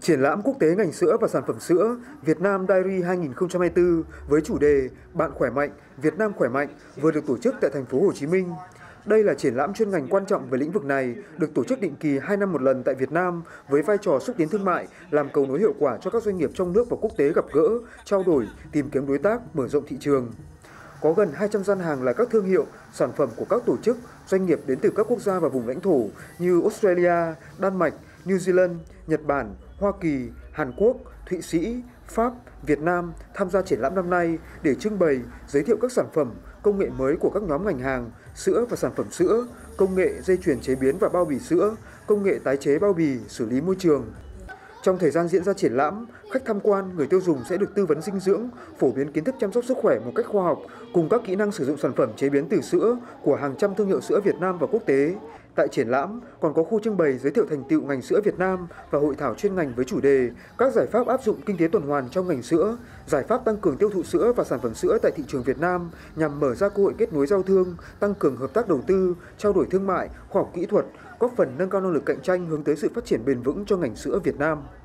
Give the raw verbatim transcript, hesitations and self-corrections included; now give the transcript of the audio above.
Triển lãm quốc tế ngành sữa và sản phẩm sữa Việt Nam Dairy hai không hai tư với chủ đề Bạn khỏe mạnh, Việt Nam khỏe mạnh vừa được tổ chức tại thành phố Hồ Chí Minh. Đây là triển lãm chuyên ngành quan trọng về lĩnh vực này, được tổ chức định kỳ hai năm một lần tại Việt Nam với vai trò xúc tiến thương mại, làm cầu nối hiệu quả cho các doanh nghiệp trong nước và quốc tế gặp gỡ, trao đổi, tìm kiếm đối tác, mở rộng thị trường. Có gần hai trăm gian hàng là các thương hiệu, sản phẩm của các tổ chức, doanh nghiệp đến từ các quốc gia và vùng lãnh thổ như Australia, Đan Mạch, New Zealand, Nhật Bản, Hoa Kỳ, Hàn Quốc, Thụy Sĩ, Pháp, Việt Nam tham gia triển lãm năm nay để trưng bày, giới thiệu các sản phẩm, công nghệ mới của các nhóm ngành hàng, sữa và sản phẩm sữa, công nghệ dây chuyền chế biến và bao bì sữa, công nghệ tái chế bao bì, xử lý môi trường. Trong thời gian diễn ra triển lãm, khách tham quan, người tiêu dùng sẽ được tư vấn dinh dưỡng, phổ biến kiến thức chăm sóc sức khỏe một cách khoa học, cùng các kỹ năng sử dụng sản phẩm chế biến từ sữa của hàng trăm thương hiệu sữa Việt Nam và quốc tế. Tại triển lãm còn có khu trưng bày giới thiệu thành tựu ngành sữa Việt Nam và hội thảo chuyên ngành với chủ đề các giải pháp áp dụng kinh tế tuần hoàn trong ngành sữa, giải pháp tăng cường tiêu thụ sữa và sản phẩm sữa tại thị trường Việt Nam nhằm mở ra cơ hội kết nối giao thương, tăng cường hợp tác đầu tư, trao đổi thương mại, khoa học kỹ thuật, góp phần nâng cao năng lực cạnh tranh hướng tới sự phát triển bền vững cho ngành sữa Việt Nam.